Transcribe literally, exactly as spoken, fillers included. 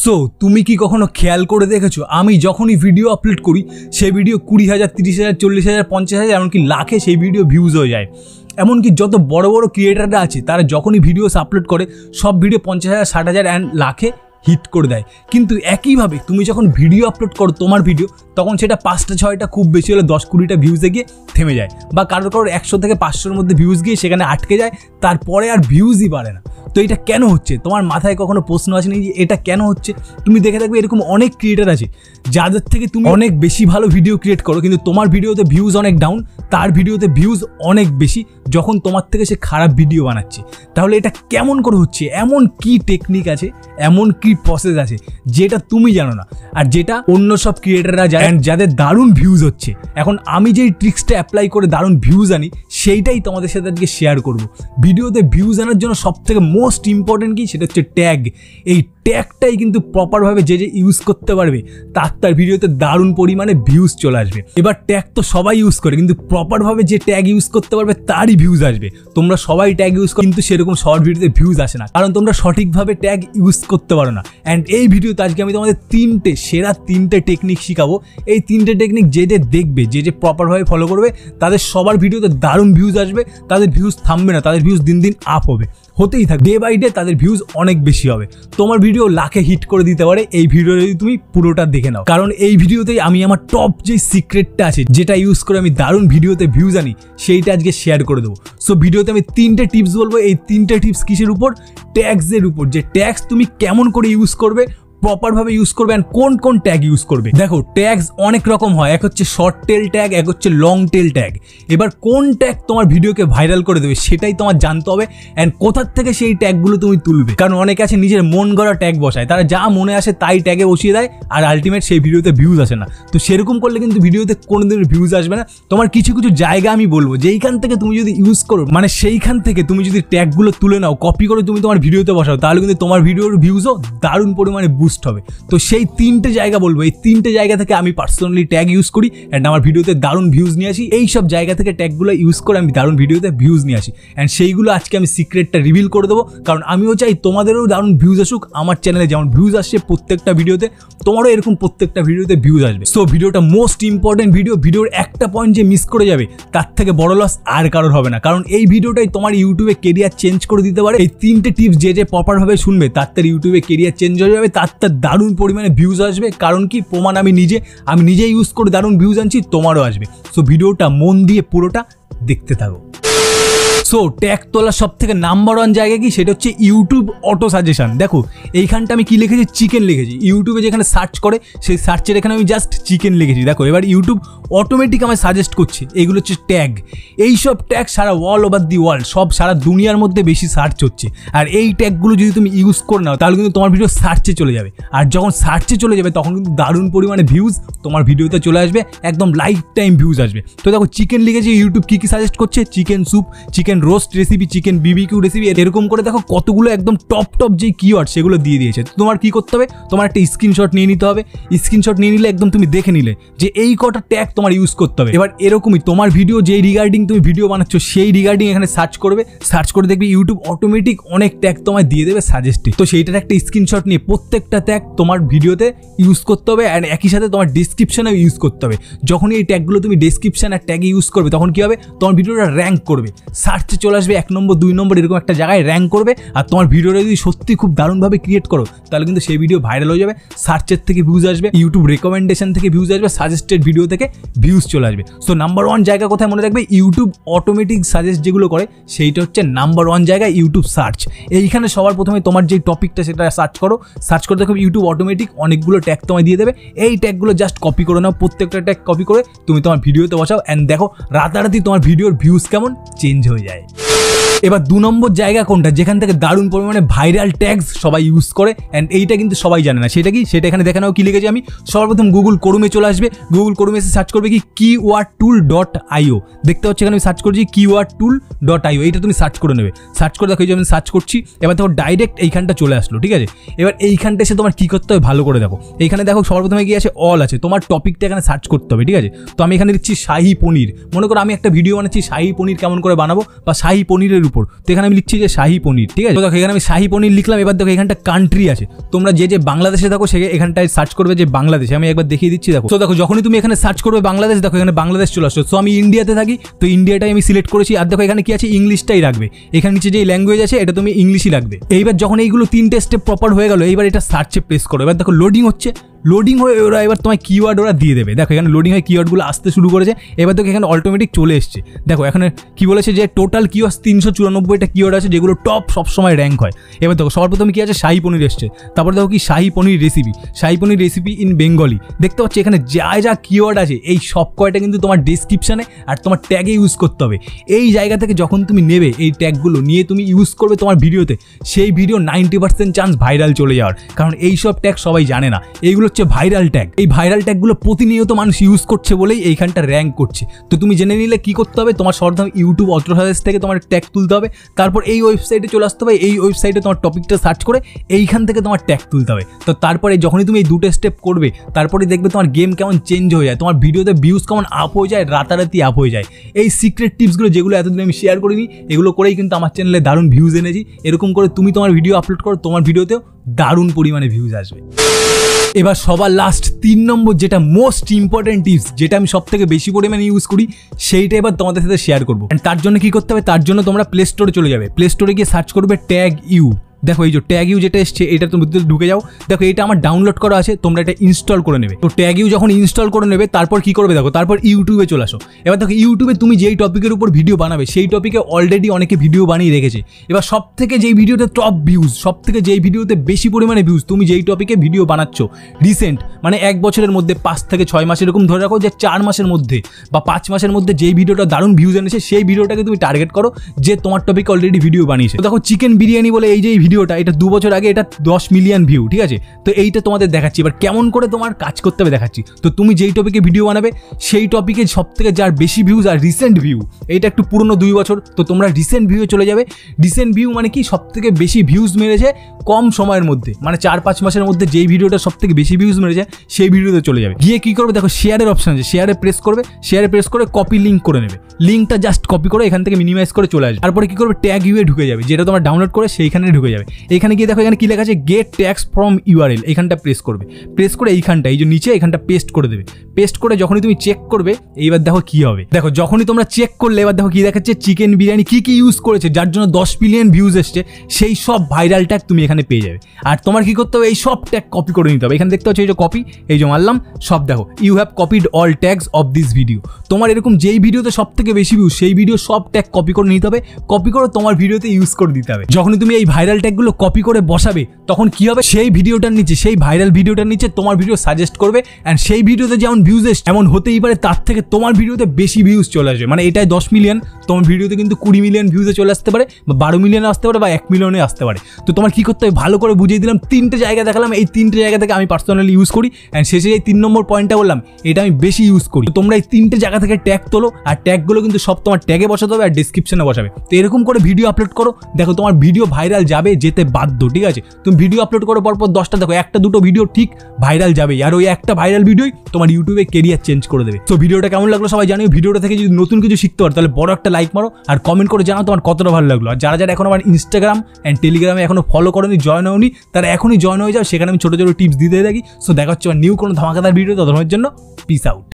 So তুমি কি কখনো খেয়াল করে দেখেছো আমি যখনই ভিডিও আপলোড করি সেই ভিডিও কুড়ি হাজার তিরিশ হাজার চল্লিশ হাজার পঞ্চাশ হাজার এমনকি লাখে সেই ভিডিও ভিউজ হয়ে যায়। এমনকি যত বড় বড় ক্রিয়েটাররা আছে তারা যখনই ভিডিওস আপলোড করে সব ভিডিও পঞ্চাশ হাজার ষাট হাজার অ্যান্ড লাখে হিট করে দেয়। কিন্তু একইভাবে তুমি যখন ভিডিও আপলোড করো তোমার ভিডিও, তখন সেটা পাঁচটা ছয়টা খুব বেশি হলে দশ কুড়িটা ভিউজে গিয়ে থেমে যায়, বা কারোর কারোর একশো থেকে পাঁচশোর মধ্যে ভিউজ গিয়ে সেখানে আটকে যায়, তারপরে আর ভিউজই বাড়ে না। তো এটা কেন হচ্ছে? তোমার মাথায় কখনো প্রশ্ন আসেনি যে এটা কেন হচ্ছে? তুমি দেখে থাকবে এরকম অনেক ক্রিয়েটার আছে যাদের থেকে তুমি অনেক বেশি ভালো ভিডিও ক্রিয়েট করো, কিন্তু তোমার ভিডিওতে ভিউজ অনেক ডাউন, তার ভিডিওতে ভিউজ অনেক বেশি যখন তোমার থেকে সে খারাপ ভিডিও বানাচ্ছে। তাহলে এটা কেমন করে হচ্ছে? এমন কি টেকনিক আছে, এমন কি প্রসেস আছে যেটা তুমি জানো না আর যেটা অন্য সব ক্রিয়েটাররা জানে, যাদের দারুণ ভিউজ হচ্ছে। এখন আমি যেই ট্রিক্সটা অ্যাপ্লাই করে দারুণ ভিউজ আনি সেইটাই তোমাদের সাথে আজকে শেয়ার করব। ভিডিওতে ভিউজ আনার জন্য সব থেকে মোস্ট ইম্পর্টেন্ট কি, সেটা হচ্ছে ট্যাগ। এই ট্যাগটাই কিন্তু প্রপারভাবে যে যে ইউজ করতে পারবে তার তার ভিডিওতে দারুণ পরিমাণে ভিউজ চলে আসবে। এবার ট্যাগ তো সবাই ইউজ করে, কিন্তু প্রপারভাবে যে ট্যাগ ইউজ করতে পারবে তারই ভিউজ আসবে। তোমরা সবাই ট্যাগ ইউজ করো, কিন্তু সেরকম শর্ট ভিডিওতে ভিউজ আসে না, কারণ তোমরা সঠিকভাবে ট্যাগ ইউজ করতে পারো না। অ্যান্ড এই ভিডিওতে আজকে আমি তোমাদের তিনটে সেরা তিনটে টেকনিক শিখাবো। এই তিনটে টেকনিক যে যে দেখবে, যে যে প্রপারভাবে ফলো করবে, তাদের সবার ভিডিওতে দারুণ ভিউজ আসবে। তাদের ভিউজ থামবে না, তাদের ভিউজ দিন দিন আপ হবে, হতেই থাকবে। ডে বাই ডে তাদের ভিউজ অনেক বেশি হবে। তোমার ভিডিও লাখে হিট করে দিতে পারে এই ভিডিও যদি তুমি পুরোটা দেখে নাও, কারণ এই ভিডিওতেই আমি আমার টপ যে সিক্রেটটা আছে যেটা ইউজ করে আমি দারুণ ভিডিওতে ভিউজ আনি সেইটা আজকে শেয়ার করে দেবো। সো ভিডিওতে আমি তিনটে টিপস বলবো। এই তিনটে টিপস কিসের উপর? ট্যাগসের উপর। যে ট্যাগস তুমি কেমন করে ইউজ করবে, প্রপারভাবে ইউজ করবে, অ্যান্ড কোন কোন ট্যাগ ইউজ করবে। দেখো, ট্যাগস অনেক রকম হয়। এক হচ্ছে শর্ট টেল ট্যাগ, এক হচ্ছে লং টেল ট্যাগ। এবার কোন ট্যাগ তোমার ভিডিওকে ভাইরাল করে দেবে সেটাই তোমার জানতে হবে, অ্যান্ড কোথার থেকে সেই ট্যাগগুলো তুমি তুলবে। কারণ অনেকে আছে নিজের মন গড়া ট্যাগ বসায়, তারা যা মনে আসে তাই ট্যাগে বসিয়ে দেয়, আর আলটিমেট সেই ভিডিওতে ভিউজ আসে না। তো সেরকম করলে কিন্তু ভিডিওতে কোনোদিনও ভিউজ আসবে না। তোমার কিছু কিছু জায়গা আমি বলবো যেইখান থেকে তুমি যদি ইউজ করো, মানে সেইখান থেকে তুমি যদি ট্যাগগুলো তুলে নাও, কপি করে তুমি তোমার ভিডিওতে বসাও, তাহলে কিন্তু তোমার ভিডিওর ভিউজও দারুণ পরিমাণে বুস্ট হবে। তো সেই তিনটে জায়গা বলবো, এই তিনটে জায়গা থেকে আমি পার্সোনালি ট্যাগ ইউজ করি অ্যান্ড আমার ভিডিওতে দারুণ ভিউজ নিয়ে আসি। এই সব জায়গা থেকে ট্যাগগুলো ইউজ করে আমি দারুণ ভিডিওতে ভিউজ নিয়ে আসি, অ্যান্ড সেইগুলো আজকে আমি সিক্রেটটা রিভিল করে দেবো। কারণ আমিও চাই তোমাদেরও দারুণ ভিউজ আসুক। আমার চ্যানেলে যেমন ভিউজ আসছে প্রত্যেকটা ভিডিওতে, তোমারও এরকম প্রত্যেকটা ভিডিওতে ভিউজ আসবে। সো ভিডিওটা মোস্ট ইম্পর্টেন্ট ভিডিও। ভিডিওর একটা পয়েন্ট যে মিস করে যাবে তার থেকে বড় লস আর কারোর হবে না, কারণ এই ভিডিওটাই তোমার ইউটিউবে কেরিয়ার চেঞ্জ করে দিতে পারে। এই তিনটে টিপস যে যে প্রপারভাবে শুনবে তার তার ইউটিউবে কেরিয়ার চেঞ্জ হয়ে যাবে, তার তার দারুণ পরিমাণে ভিউজ আসবে। কারণ কি, প্রমাণ আমি নিজে আমি নিজে ইউজ করে দারুণ ভিউজ আনছি, তোমারও আসবে। সো ভিডিওটা মন দিয়ে পুরোটা দেখতে থাকো। সো ট্যাগ তোলার সব থেকে নাম্বার ওয়ান জায়গা কি, সেটা হচ্ছে ইউটিউব অটো সাজেশন। দেখো এইখানটা আমি কি লিখেছি, চিকেন লিখেছি। ইউটিউবে যেখানে সার্চ করে সেই সার্চের এখানে আমি জাস্ট চিকেন লিখেছি। দেখো এবার ইউটিউব অটোমেটিক আমায় সাজেস্ট করছে। এইগুলো হচ্ছে ট্যাগ। এইসব ট্যাগ সারা ওয়াল ওভার দি ওয়ার্ল্ড, সব সারা দুনিয়ার মধ্যে বেশি সার্চ হচ্ছে। আর এই ট্যাগগুলো যদি তুমি ইউজ করে নাও তাহলে কিন্তু তোমার ভিডিও সার্চে চলে যাবে, আর যখন সার্চে চলে যাবে তখন কিন্তু দারুণ পরিমাণে ভিউজ তোমার ভিডিওতে চলে আসবে, একদম লাইফ টাইম ভিউজ আসবে। তো দেখো চিকেন লিখেছি, ইউটিউব কী কী সাজেস্ট করছে, chicken soup, chicken roast recipe, chicken BBQ recipe, এরকম করে দেখো কতগুলো একদম টপ টপ যে কিওয়ার্ড সেগুলো দিয়ে দিয়েছে। তোমার কি করতে হবে, তোমার একটা স্ক্রিনশট নিয়ে নিতে হবে। স্ক্রিনশট নিয়ে নিলে একদম তুমি দেখে নিলে যে এই কটা ট্যাগ তোমার ইউজ করতে হবে। এবার এরকমই তোমার ভিডিও যেই রিগার্ডিং তুমি ভিডিও বানাচ্ছ সেই রিগার্ডিং এখানে সার্চ করবে। সার্চ করে দেখবে ইউটিউব অটোমেটিক অনেক ট্যাগ তোমায় দিয়ে দেবে সাজেস্টে। তো সেইটার একটা স্ক্রিনশট নিয়ে প্রত্যেকটা ট্যাগ তোমার ভিডিওতে ইউজ করতে হবে, অ্যান্ড একই সাথে তোমার ডেসক্রিপশনেও ইউজ করতে হবে। যখনই এই ট্যাগগুলো তুমি ডেসক্রিপশন আর ট্যাগে ইউজ করবে তখন কি হবে, তোমার ভিডিওটা র্যাঙ্ক করবে, সার্চে চলে আসবে এক নম্বর দুই নম্বর এরকম একটা জায়গায় র্যাঙ্ক করবে। আর তোমার ভিডিওটা যদি সত্যি খুব দারুণভাবে ক্রিয়েট করো তাহলে কিন্তু সেই ভিডিও ভাইরাল হয়ে যাবে। সার্চের থেকে ভিউজ আসবে, ইউটিউব রেকমেন্ডেশন থেকে ভিউজ আসবে, সাজেস্টেড ভিডিও থেকে ভিউজ চলে আসবে। সো নাম্বার ওয়ান জায়গা কোথায় মনে রাখবে, ইউটিউব অটোমেটিক সাজেস্ট যেগুলো করে সেইটা হচ্ছে নাম্বার ওয়ান জায়গায় ইউটিউব সার্চ। এইখানে সবার প্রথমে তোমার যেই টপিকটা সেটা সার্চ করো। সার্চ করে দেখো ইউটিউব অটোমেটিক অনেকগুলো ট্যাগ তোমায় দিয়ে দেবে। এই ট্যাগগুলো জাস্ট কপি করে নাও, প্রত্যেকটা ট্যাগ কপি করে তুমি তোমার ভিডিওতে বসাও, অ্যান্ড দেখো রাতারাতি তোমার ভিডিওর ভিউজ কেমন চেঞ্জ হয়ে যায়। এবার দু নম্বর জায়গা কোনটা, যেখান থেকে দারুণ পরিমাণে ভাইরাল ট্যাগস সবাই ইউজ করে, অ্যান্ড এইটা কিন্তু সবাই জানে না। সেটা কি, সেটা এখানে দেখে নাও কি লিখেছি আমি। সর্বপ্রথম গুগল ক্রোমে চলে আসবে। গুগল ক্রোমে এসে সার্চ করবে কি কিওয়ার্ড টুল ডট আইও। দেখতে হচ্ছে এখানে আমি সার্চ করছি কিওয়ার্ড টুল ডট আইও। এইটা তুমি সার্চ করে নেবে। সার্চ করে দেখো এই যে আমি সার্চ করছি, এবার দেখো ডাইরেক্ট এইখানটা চলে আসলো, ঠিক আছে। এবার এইখানটা এসে তোমার কী করতে হবে ভালো করে দেখো। এইখানে দেখো সর্বপ্রথমে গিয়ে আছে অল আছে, তোমার টপিকটা এখানে সার্চ করতে হবে, ঠিক আছে। তো আমি এখানে দিচ্ছি শাহি পনির। মনে করো আমি একটা ভিডিও বানাচ্ছি শাহি পনির কেমন করে বানাবো, বা শাহি পনিরের পনিরের উপর। তো এখানে আমি লিখছি যে শাহি পনির, ঠিক আছে। তো দেখো এখানে আমি শাহি পনির লিখলাম। এবার দেখো এখানটা কান্ট্রি আছে, তোমরা যে যে বাংলাদেশে থাকো সে এখানটায় সার্চ করবে যে বাংলাদেশ। আমি একবার দেখিয়ে দিচ্ছি দেখো। তো দেখো যখনই তুমি এখানে সার্চ করবে বাংলাদেশ, দেখো এখানে বাংলাদেশ চলে আসছে। সো আমি ইন্ডিয়াতে থাকি, তো ইন্ডিয়াটাই আমি সিলেক্ট করেছি। আর দেখো এখানে কি আছে, ইংলিশটাই রাখবে। এখানে নিচে যে ল্যাঙ্গুয়েজ আছে এটা তুমি ইংলিশই রাখবে। এইবার যখন এইগুলো তিনটে স্টেপ প্রপার হয়ে গেল, এইবার এটা সার্চে প্রেস করো। এবার দেখো লোডিং হচ্ছে, লোডিং হয়ে ওরা এবার তোমার কিওয়ার্ড ওরা দিয়ে দেবে। দেখো এখানে লোডিং হয়ে কিওয়ার্ডগুলো আসতে শুরু করেছে। এবার দেখো এখানে অটোমেটিক চলে এসছে। দেখো এখানে কি বলেছে যে টোটাল কিওয়ার্ড তিনশো চুরানব্বইটা কিওয়ার্ড আছে যেগুলো টপ সবসময় র্যাঙ্ক হয়। এবার দেখো সবার প্রথমে কি আছে, শাহি পনির এসছে। তারপর দেখো কি shahi paneer recipe, shahi paneer recipe in Bengali. দেখতে পাচ্ছি এখানে যা যা কিওয়ার্ড আছে এই সব কয়টা কিন্তু তোমার ডেসক্রিপশানে আর তোমার ট্যাগে ইউজ করতে হবে। এই জায়গা থেকে যখন তুমি নেবে এই ট্যাগগুলো নিয়ে তুমি ইউজ করবে তোমার ভিডিওতে, সেই video ninety percent chance viral চলে যাওয়ার। কারণ এই সব ট্যাগ সবাই জানে না, এইগুলো হচ্ছে ভাইরাল ট্যাগ। এই ভাইরাল ট্যাগগুলো প্রতিনিয়ত মানুষ ইউজ করছে বলেই এইখানটা র্যাঙ্ক করছে। তো তুমি জেনে নিলে কি করতে হবে, তোমার সর্বপ্রথম ইউটিউব অটোসাজেস্ট থেকে তোমার ট্যাগ তুলতে হবে। তারপর এই ওয়েবসাইটে চলে আসতে হবে, এই ওয়েবসাইটে তোমার টপিকটা সার্চ করে এইখান থেকে তোমার ট্যাগ তুলতে হবে। তো তারপরে যখনই তুমি এই দুটো স্টেপ করবে, তারপরে দেখবে তোমার গেম কেমন চেঞ্জ হয়ে যায়, তোমার ভিডিওতে ভিউজ কেমন আপ হয়ে যায়, রাতারাতি আপ হয়ে যায়। এই সিক্রেট টিপসগুলো যেগুলো এতদিন আমি শেয়ার করিনি, এগুলো করেই কিন্তু আমার চ্যানেলে দারুণ ভিউজ এনেছি। এরকম করে তুমি তোমার ভিডিও আপলোড করো, তোমার ভিডিওতেও দারুণ পরিমাণে ভিউজ আসবে। এবার সবার লাস্ট তিন নম্বর যেটা মোস্ট ইম্পর্টেন্ট টিপস, যেটা আমি সব থেকে বেশি পরিমাণে ইউজ করি, সেইটা এবার তোমাদের সাথে শেয়ার করবো। তার জন্য কি করতে হবে, তার জন্য তোমরা প্লে স্টোরে চলে যাবে। প্লে স্টোরে গিয়ে সার্চ করবে ট্যাগ ইউ। দেখো এই যে ট্যাগ ইউ যেটা এসছে এটা তুমি ঢুকে যাও। দেখো এটা আমার ডাউনলোড করা আছে, তোমরা এটা ইনস্টল করে নেবে। তো ট্যাগ ইউ যখন ইনস্টল করে নেবে, তারপর কি করবে দেখো, তারপর ইউটিউবে চলে আসো। এবার দেখো ইউটিউবে তুমি যেই টপিকের উপর ভিডিও বানাবে সেই টপিকে অলরেডি অনেকে ভিডিও বানিয়ে রেখেছে। এবার সব থেকে যেই ভিডিওতে টপ ভিউজ, সব থেকে যেই ভিডিওতে বেশি পরিমাণে ভিউজ, তুমি যেই টপিকে ভিডিও বানাচ্ছ রিসেন্ট, মানে এক বছরের মধ্যে পাঁচ থেকে ছয় মাস এরকম ধরে রাখো, যে চার মাসের মধ্যে বা পাঁচ মাসের মধ্যে যেই ভিডিওটা দারুণ ভিউজ এনেছে সেই ভিডিওটাকে তুমি টার্গেট করো, যে তোমার টপিকে অলরেডি ভিডিও বানিয়েছে। তো দেখো চিকেন বিরিয়ানি বলে এই যে এই ভিডিওটা, এটা দু বছর আগে এটা দশ মিলিয়ন ভিউ, ঠিক আছে। তো এইটা তোমাদের দেখাচ্ছি। এবার কেমন করে তোমার কাজ করতে হবে দেখাচ্ছি। তো তুমি যেই টপিকে ভিডিও বানাবে সেই টপিকে সব থেকে যার বেশি ভিউজ আর রিসেন্ট ভিউ, এইটা একটু পুরনো দুই বছর, তো তোমরা রিসেন্ট ভিউয়ে চলে যাবে। রিসেন্ট ভিউ মানে কি, সব থেকে বেশি ভিউজ মেরেছে কম সময়ের মধ্যে, মানে চার পাঁচ মাসের মধ্যে যেই ভিডিওটা সব থেকে বেশি ভিউজ মেরেছে সেই ভিডিওতে চলে যাবে। গিয়ে কি করবে দেখো, শেয়ারের অপশন আছে, শেয়ারে প্রেস করবে। শেয়ারে প্রেস করে কপি লিঙ্ক করে নেবে। লিঙ্কটা জাস্ট কপি করে এখান থেকে মিনিমাইজ করে চলে আসবে। তারপরে কি করবে, ট্যাগ ইউয়ে ঢুকে যাবে, যেটা তোমার ডাউনলোড করে সেইখানে ঢুকে যাবে। এখানে গিয়ে দেখো এখানে কি লেখা আছে, গেট ট্যাগস ফ্রম ইউআরএল। এইখানটা প্রেস করবে। প্রেস করে এইখানটা এই যে নিচে এখানটা পেস্ট করে দেবে। পেস্ট করে যখনই তুমি চেক করবে, এইবার দেখো কি হবে। দেখো যখনই তোমরা চেক করলে এবার দেখো কি দেখাচ্ছে, চিকেন বিরিয়ানি কি কি ইউজ করেছে যার জন্য দশ মিলিয়ন ভিউজ এসছে, সেই সব ভাইরাল ট্যাগ তুমি এখানে পেয়ে যাবে। আর তোমার কি করতে হবে, এই সব ট্যাগ কপি করে নিতে হবে। এখানে দেখতে হচ্ছে এই যে কপি, এই যে মারলাম সব, দেখো you have copied all tags of this video. তোমার এরকম যেই ভিডিওতে সব থেকে বেশি ভিউজ সেই ভিডিও সব ট্যাগ কপি করে নিতে হবে। কপি করে তোমার ভিডিওতে ইউজ করে দিতে হবে। যখনই তুমি এই ভাইরাল ট্যাগগুলো কপি করে বসাবে, তখন কি হবে, সেই ভিডিওটার নিচে, সেই ভাইরাল ভিডিওটার নিচে তোমার ভিডিও সাজেস্ট করবে। অ্যান্ড সেই ভিডিওতে যেমন ভিউজ এসে এমন হতেই পারে তার থেকে তোমার ভিডিওতে বেশি ভিউজ চলে আসবে। মানে এটাই দশ মিলিয়ন, তোমার ভিডিওতে কিন্তু কুড়ি মিলিয়ন ভিউজে চলে আসতে পারে, বা বারো মিলিয়নে আসতে পারে, বা এক মিলিয়নে আসতে পারে। তো তোমার কি করতে হবে, ভালো করে বুঝিয়ে দিলাম, তিনটে জায়গা দেখালাম, এই তিনটে জায়গা থেকে আমি পার্সোনালি ইউজ করি। অ্যান্ড শেষে এই তিন নম্বর পয়েন্টটা বললাম, এটা আমি বেশি ইউজ করি। তো তোমরা এই তিনটে জায়গা থেকে ট্যাগ তোলো, আর ট্যাগগুলো কিন্তু সব তোমার ট্যাগে বসাতে হবে আর ডিসক্রিপশনে বসাবে। তো এরকম করে ভিডিও আপলোড করো, দেখো তোমার ভিডিও ভাইরাল যাবে, যেতে বাধ্য, ঠিক আছে। তুমি ভিডিও আপলোড করো পরপর দশটা, দেখো একটা দুটো ভিডিও ঠিক ভাইরাল যাবেই, আর ওই একটা ভাইরাল ভিডিওই তোমার ইউটিউবে কেরিয়ার চেঞ্জ করে দেবে। তো ভিডিওটা কেমন লাগলো সবাই জানিও। ভিডিওটা থেকে যদি নতুন কিছু শিখতে পারো তাহলে বড় একটা লাইক মারো, আর কমেন্ট করে জানাও তোমার কতটা ভালো লাগলো। আর যারা যারা এখন আমার ইনস্টাগ্রাম অ্যান্ড টেলিগ্রামে এখনো ফলো করেনি, জয়েন হওনি, তারা এখনই জয়েন হয়ে যাও। সেখানে আমি ছোটো ছোটো টিপস দিতে থাকি। সো দেখা হচ্ছে নিউ কোনো ধামাকাদার ভিডিও, ততক্ষণের জন্য পিস আউট।